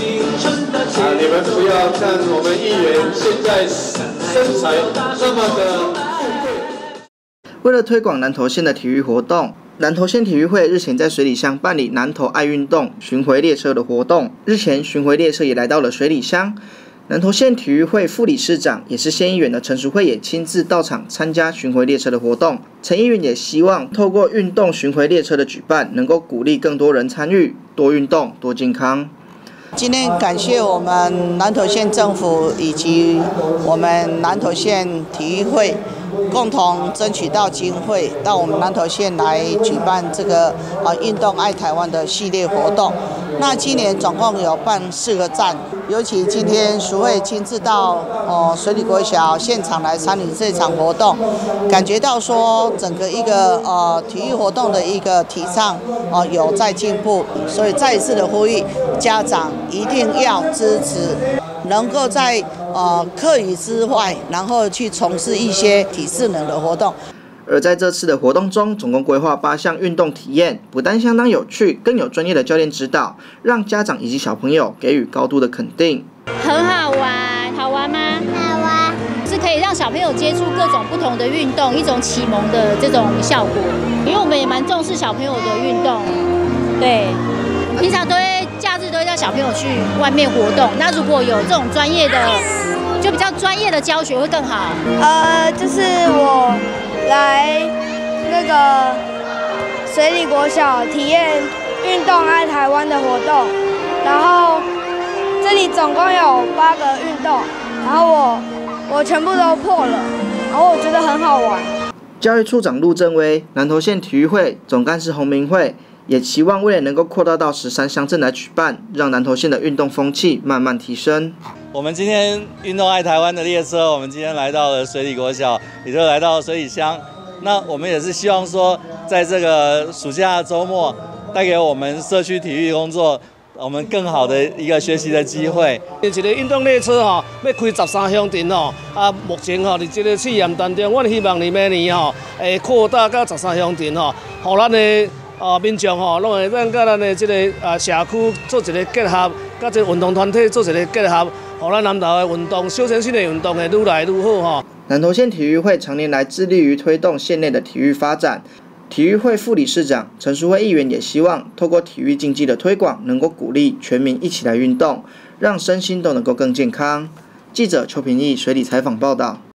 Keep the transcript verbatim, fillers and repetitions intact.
啊，你们不要看我们议员现在身材那么的富贵。 为了推广南投县的体育活动，南投县体育会日前在水里乡办理南投爱运动巡回列车的活动。日前巡回列车也来到了水里乡，南投县体育会副理事长也是县议员的陈淑慧也亲自到场参加巡回列车的活动。陈议员也希望透过运动巡回列车的举办，能够鼓励更多人参与，多运动，多健康。 今天感谢我们南投县政府以及我们南投县体育会共同争取到经费，到我们南投县来举办这个啊运动爱台湾的系列活动。那今年总共有办四个站，尤其今天淑慧亲自到哦水里国小现场来参与这场活动，感觉到说整个一个呃体育活动的一个提倡哦有在进步，所以再一次的呼吁家长一定要支持，能够在呃课余之外，然后去从事一些体适能的活动。 而在这次的活动中，总共规划八项运动体验，不但相当有趣，更有专业的教练指导，让家长以及小朋友给予高度的肯定。 很好玩，好玩吗？好玩，是可以让小朋友接触各种不同的运动，一种启蒙的这种效果。因为我们也蛮重视小朋友的运动，对，平常都会假日都会叫小朋友去外面活动。那如果有这种专业的，就比较专业的教学会更好。 呃，就是我来那个水里国小体验运动爱台湾的活动，然后这里总共有八个运动，然后我我全部都破了，然后我觉得很好玩。 教育处长陆正威、南投县体育会总干事洪明慧也期望未来能够扩大到十三乡镇来举办，让南投县的运动风气慢慢提升。 我们今天运动爱台湾的列车，我们今天来到了水里国小，也就来到水里乡。那我们也是希望说，在这个暑假周末，带给我们社区体育工作，我们更好的一个学习的机会。 一个运动列车吼，要开十三乡镇吼，啊，目前吼，伫这个试验当中，我希望伫明年吼，会扩大到十三乡镇吼，互咱的啊民众吼，拢会咱甲咱的这个啊社区做一个结合，甲这运动团体做一个结合。好，咱南投的运动、休闲性的运动会愈来愈好哈。 南投县体育会常年来致力于推动县内的体育发展。体育会副理事长陈淑慧议员也希望，透过体育竞技的推广，能够鼓励全民一起来运动，让身心都能够更健康。记者邱平义水里采访报道。